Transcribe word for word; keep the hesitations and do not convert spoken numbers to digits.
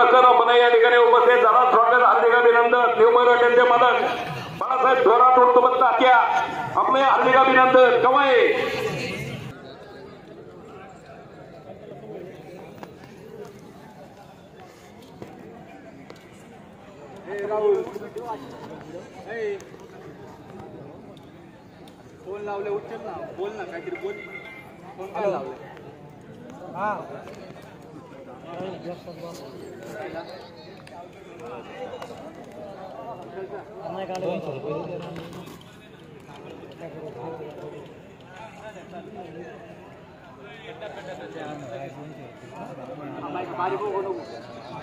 पुरस्कार आपण या ठिकाणी उपस्थित झाला. स्वागत हार्दिक अभिनंदन. न्यू मराठ्यांचे मालक बाळासाहेब थोरात उर्तुमत तात्या आपले हार्दिक अभिनंदन. कवाय फोन लावले उचल ना बोल ना काहीतरी बोल फोन काय लावले हा बारी बघू नको